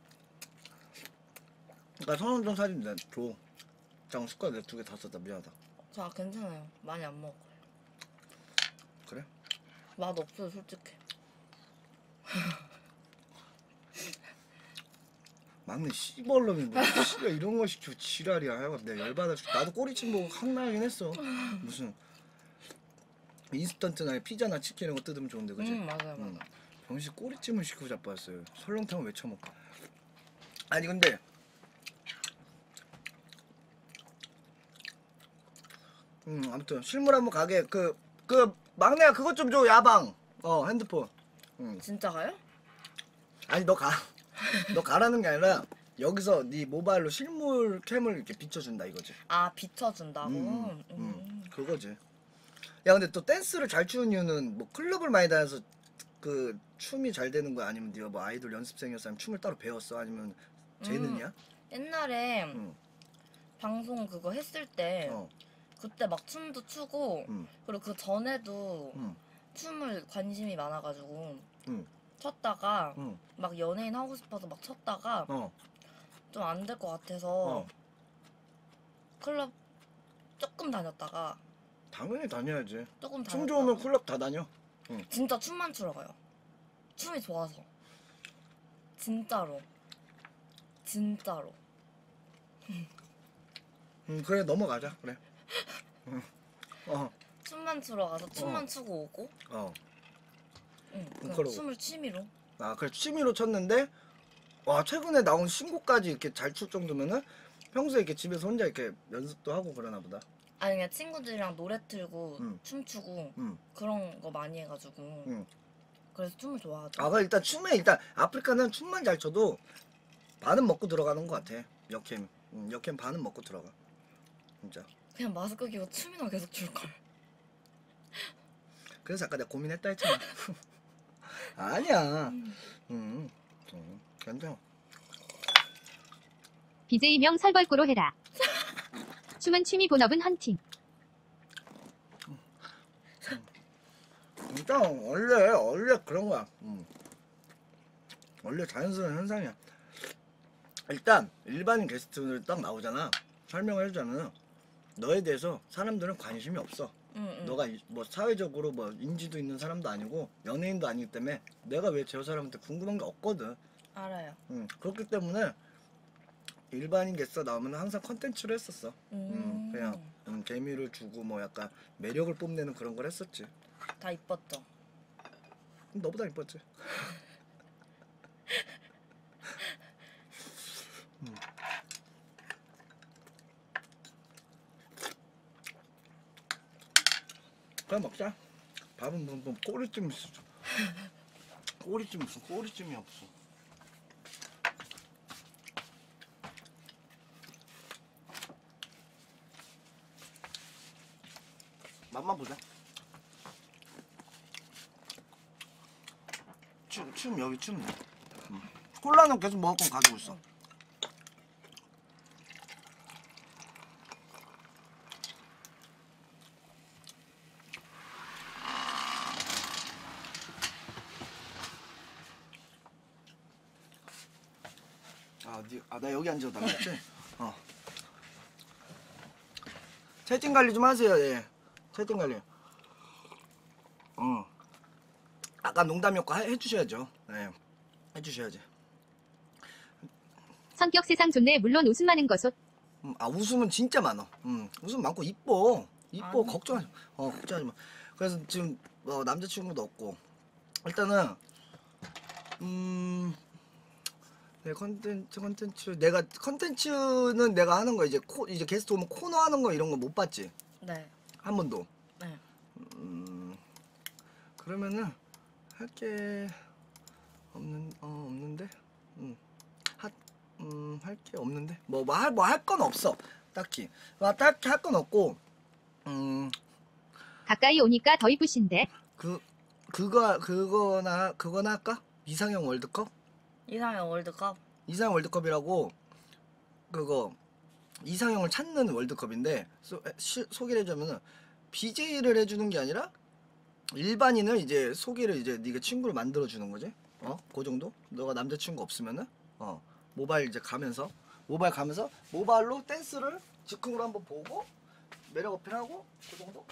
그러니까 선원정 사진 내 줘. 잠깐 숟가락 내 2개 다 썼다. 미안하다. 저 괜찮아요. 많이 안 먹어요. 그래? 맛 없어요, 솔직히. 막내 씨벌놈이 뭐 씨가 이런 거 시키고 지랄이야. 하여간 내가 열받아 죽. 나도 꼬리침 보고 확나긴 했어. 무슨 인스턴트나 피자나 치킨 이런 거 뜯으면 좋은데 그지? 맞아요. 병신 꼬리찜을 시키고 자빠졌어요. 설렁탕을 왜 처먹고? 아니 근데 아무튼 실물 한번 가게. 그 막내야 그것 좀 줘. 야방 핸드폰. 진짜 가요? 아니 너 가라는 게 아니라 여기서 네 모바일로 실물 캠을 이렇게 비춰준다 이거지. 아, 비춰준다고? 그거지. 야 근데 또 댄스를 잘 추는 이유는 뭐 클럽을 많이 다녀서 그 춤이 잘 되는 거야? 아니면 네가 뭐 아이돌 연습생이었어? 아니면 춤을 따로 배웠어? 아니면 재능이야? 옛날에 방송 그거 했을 때 어. 그때 막 춤도 추고 그리고 그 전에도 응. 춤을 관심이 많아가지고 응. 췄다가 응. 막 연예인 하고 싶어서 막 췄다가 어. 좀 안 될 것 같아서 클럽 조금 다녔다가 당연히 다녀야지. 조금 춤 다녔다가 좋으면 클럽 다 다녀. 진짜 춤만 추러 가요. 춤이 좋아서. 진짜로. 그래 넘어가자. 그래. 춤만 추러 가서 춤만 추고 오고. 그냥 그러고. 춤을 취미로. 그래 취미로 쳤는데 와 최근에 나온 신곡까지 이렇게 잘 출 정도면은 평소에 이렇게 집에서 혼자 이렇게 연습도 하고 그러나 보다. 아니 그냥 친구들이랑 노래 틀고 응. 춤추고 응. 그런 거 많이 해가지고 응. 그래서 춤을 좋아하죠. 그럼 일단 일단 아프리카는 춤만 잘 춰도 반은 먹고 들어가는 것 같아. 역캠. 역캠 반은 먹고 들어가. 진짜. 그냥 마스크 끼고 춤이나 계속 출걸. 그래서 아까 내가 고민했다 했잖아. 아니야. 괜찮아. BJ명 설벌구로 해라. 춤은 취미 본업은 헌팅. 진짜 원래 그런 거야. 원래 자연스러운 현상이야. 일단 일반인 게스트들 딱 나오잖아. 설명을 해주잖아. 너에 대해서 사람들은 관심이 없어. 너가 뭐 사회적으로 뭐 인지도 있는 사람도 아니고 연예인도 아니기 때문에 내가 왜 저 사람한테 궁금한 게 없거든. 알아요. 그렇기 때문에 일반인 게스트 나오면 항상 컨텐츠를 했었어. 그냥 재미를 주고 뭐 약간 매력을 뽐내는 그런 걸 했었지. 다 이뻤죠. 너보다 이뻤지. 그럼 먹자. 밥은 뭐 꼬리찜 있어. 꼬리찜 무슨 꼬리찜이 없어. 맛만 보자. 춤 여기 춤. 콜라는 계속 먹을 건 가지고 있어. 나 여기 앉아도 나갔지? 채팅 관리 좀 하세요. 예. 채팅 관리. 아까 농담이었고 해주셔야죠. 네. 해주셔야지. 성격 세상 좋네. 물론 웃음 많은 것옷. 웃음은 진짜 많아. 웃음 많고 이뻐. 아니. 걱정하지 마. 걱정하지 마. 그래서 지금 남자친구도 없고 일단은 네, 컨텐츠는 내가 하는 거 이제 이제 게스트 오면 코너 하는 거 이런 거 못 봤지? 네. 한 번도. 네. 그러면은 할 게 없는데. 할 게 없는데. 뭐 할 건 없어. 딱히. 딱히 할 건 없고. 가까이 오니까 더 이쁘신데. 그거나 할까? 이상형 월드컵? 이상형 월드컵. 이상형 월드컵이라고 그거 이상형을 찾는 월드컵인데 소개를 해주면은 BJ를 해주는 게 아니라 일반인을 이제 소개를 이제 네가 친구를 만들어 주는 거지. 그 정도? 너가 남자친구 없으면은 모바일 이제 가면서 모바일로 댄스를 즉흥으로 한번 보고 매력 어필하고 그 정도?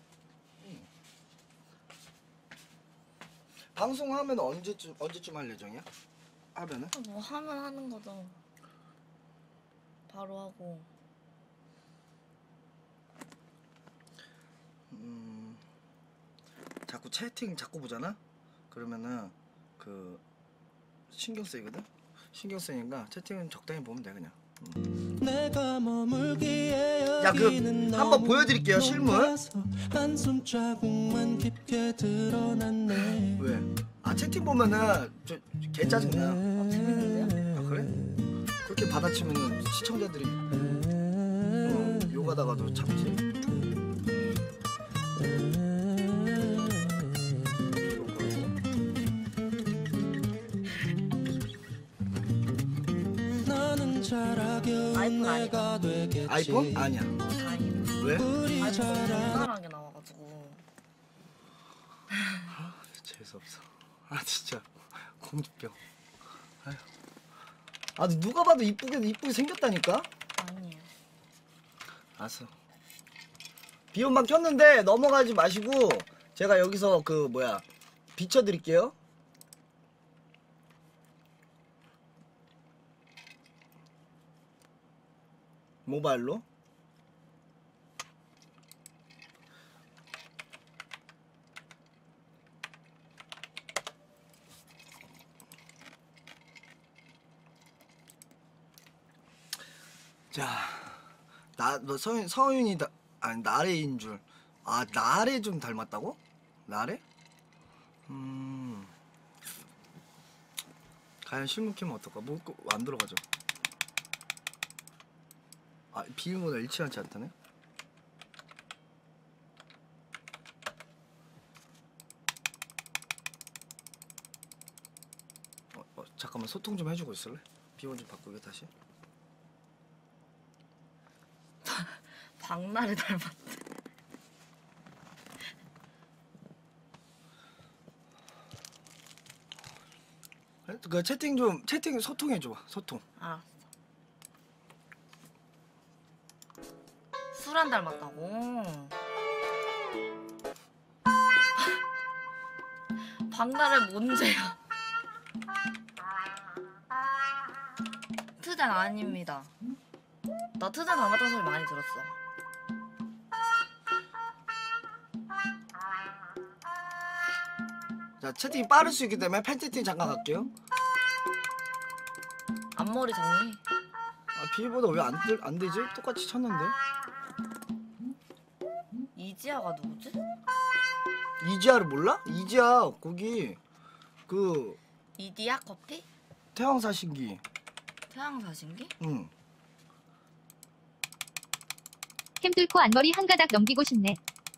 방송하면 언제쯤 할 예정이야? 하면은? 뭐 하면 하는 거죠. 바로 하고. 자꾸 채팅 자꾸 보잖아? 그러면은 그 신경 쓰이거든? 신경 쓰이니까 채팅은 적당히 보면 돼 그냥. 내가 머물기에 야, 그 한번 보여드릴게요 실물. 한 손자국만 깊게 드러났네. 왜? 채팅 보면은 개 짜증나. 재밌는데요? 그래? 그렇게 받아치면은 시청자들이 욕하다가도 참지. 아이폰 아니야. 아이폰? 아니야. 다행이네. 왜? 아이폰 적나라하게 나와가지고. 재수없어. 진짜 공주병. 누가 봐도 이쁘게 생겼다니까? 아니에요. 알았어. 비온만 켰는데 넘어가지 마시고 제가 여기서 비춰드릴게요. 모바일로. 자, 너 서윤이다. 아니 나래인 줄. 나래 좀 닮았다고? 나래? 과연 실물 키면 어떨까? 안 들어가죠. 비밀번호 일치하지 않다네? 잠깐만 소통 좀 해주고 있을래? 비밀번호 좀 바꾸게 다시. 박나래 닮았대. 그 채팅 소통해줘봐. 소통. 알았어. 수란 닮았다고. 박나래 뭔 죄야? 트젠 아닙니다. 나 트젠 닮았다는 소리 많이 들었어. 자, 채팅이 빠를 수 있기 때문에 팬 채팅 잠깐 갈게요. 앞머리 정리? 비밀번호 왜 안 되지? 똑같이 쳤는데. 이지아가 누구지? 이지아를 몰라? 이지아 거기 이디야 커피? 태왕사신기. 태양사신기? 응. 캠 뚫고 앞머리 한 가닥 넘기고 싶네.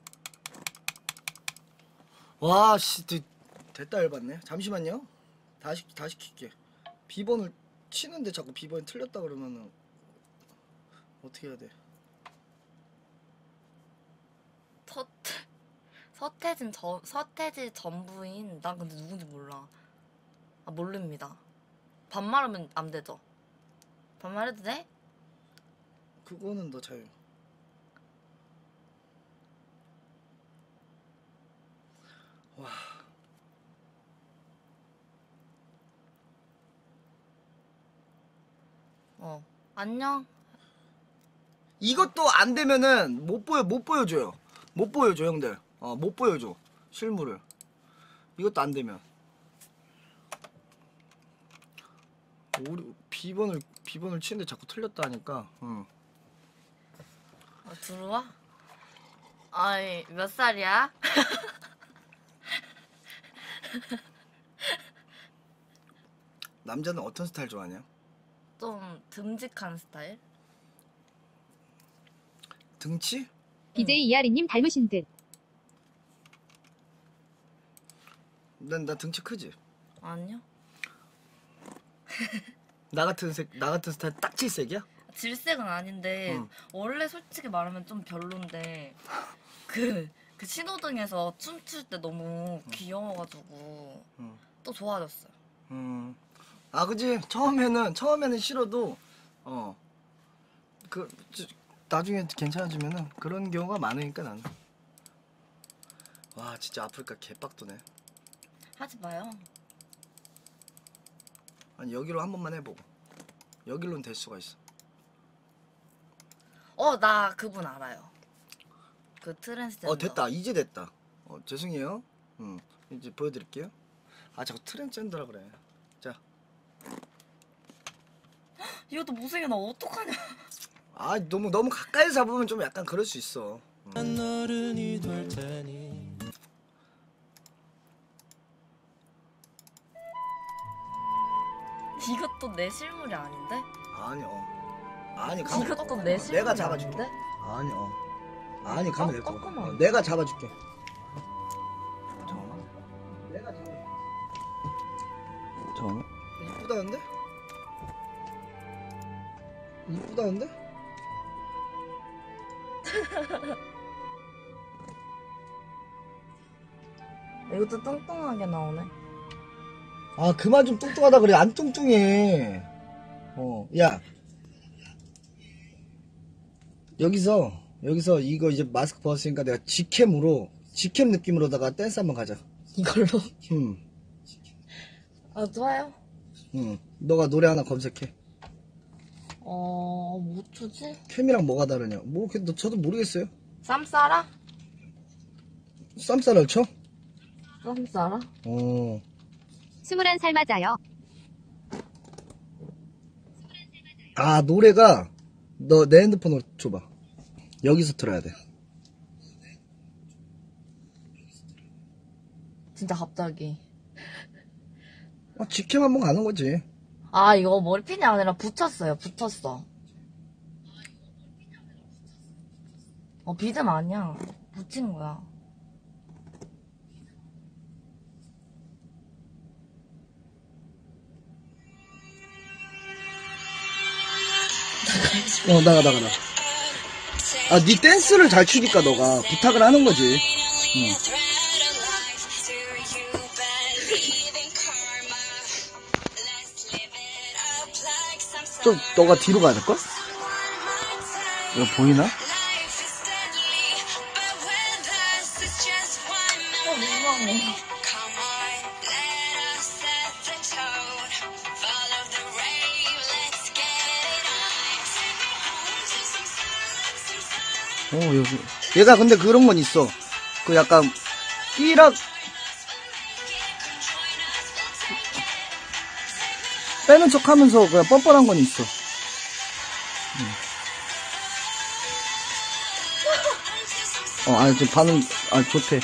와, 됐다 열받네. 잠시만요. 다시 킬게. 비번을 치는데 자꾸 비번이 틀렸다 그러면은 어떻게 해야 돼? 서태지 전 부인. 난 근데 누군지 몰라. 모릅니다. 반말하면 안 되죠? 반말해도 돼? 그거는 너 자유. 와. 안녕. 이것도 안 되면은 못 보여줘요. 못 보여줘 형들. 못 보여줘 실물을. 이것도 안 되면. 우리 비번을 치는데 자꾸 틀렸다 하니까. 들어와? 아이 몇 살이야? 남자는 어떤 스타일 좋아하냐? 좀 듬직한 스타일? 등치? BJ 이하리님 닮으신 듯. 나 등치 크지? 아니요. 나 같은 스타일 딱 질색이야? 질색은 아닌데 응. 원래 솔직히 말하면 좀 별론데 그 신호등에서 춤출 때 너무 귀여워가지고 응. 또 좋아졌어요. 아 그지. 처음에는 싫어도 나중에 괜찮아지면은 그런 경우가 많으니까 나는. 와 진짜 아프리카 개빡도네. 하지 마요. 아니 여기로 한 번만 해보고 여기로는 될 수가 있어. 나 그분 알아요. 그 트랜스젠더. 됐다. 이제 됐다. 죄송해요. 이제 보여드릴게요. 아 자꾸 트랜스젠더라 그래. 자. 이것도 못생겨. 나 어떡하냐. 아 너무 가까이 잡으면 좀 약간 그럴 수 있어. 난 어른이 될 테니 이것도 내 실물이 아닌데? 아니 이것도 내 실물이 내가 잡아줄게. 아닌데? 아니 가면 될 거야. 꺾어만. 내가 잡아줄게. 잠깐만. 내가 잡아줄게. 잠깐만. 이쁘다는데? 이쁘다는데? 이것도 뚱뚱하게 나오네. 아 그만 좀 뚱뚱하다 그래. 안 뚱뚱해. 야 여기서 이거 이제 마스크 벗었으니까 내가 직캠 느낌으로다가 댄스 한번 가자. 이걸로? 좋아요. 너가 노래 하나 검색해. 뭐 추지? 캠이랑 뭐가 다르냐? 저도 모르겠어요. 쌈싸라? 쌈싸를 쳐? 쌈싸라? 21살 맞아요. 아 노래가 너 내 핸드폰으로 줘봐. 여기서 틀어야 돼. 진짜 갑자기. 직캠 한번 가는 거지. 이거 머리핀이 아니라 붙였어. 비듬 아니야. 붙인 거야. 나가. 아, 네 댄스를 잘 추니까 너가 부탁을 하는 거지. 좀 너가 뒤로 가야 될걸? 이거 보이나? 민망해. 여기. 얘가 근데 그런 건 있어. 그 약간 삐락 빼는 척 하면서 그냥 뻔뻔한 건 있어. 좀 반응, 좋대.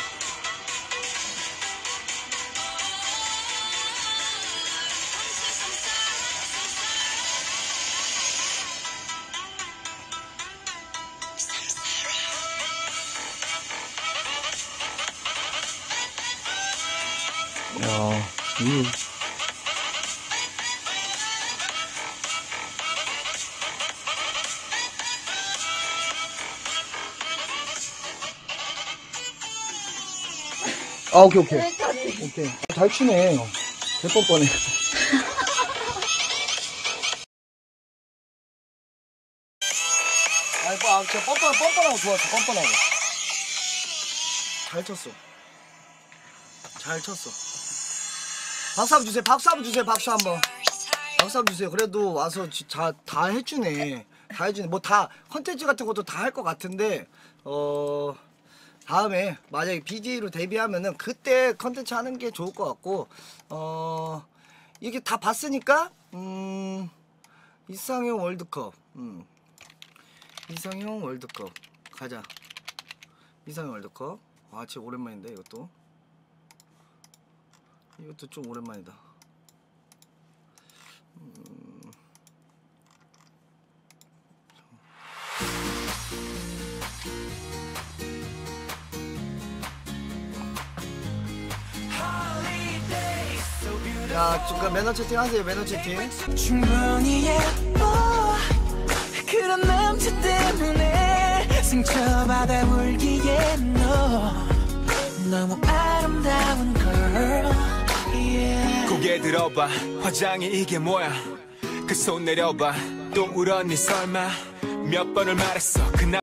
오케이. 잘 추네. 개뻔뻔해. 진짜 뻔뻔하고 좋았어. 뻔뻔하고. 잘 쳤어. 박수 한번 주세요. 박수 한번 주세요. 그래도 와서 다 해주네. 뭐 다 컨텐츠 같은 것도 다 할 것 같은데 다음에 만약에 BJ로 데뷔하면은 그때 컨텐츠 하는 게 좋을 것 같고 이게 다 봤으니까 이상형 월드컵 이상형 월드컵 가자. 이상형 월드컵 진짜 오랜만인데 이것도 이것도 좀 오랜만이다. 야, 잠깐 매너 채팅 하세요. 매너 채팅. 충분히 예뻐 그런 남자 때문에 상처받아 울기에 너 너무 아름다운 girl yeah. 고개 들어봐 화장이 이게 뭐야 그 손 내려봐 또 울었니 설마 몇 번을 말했어 그날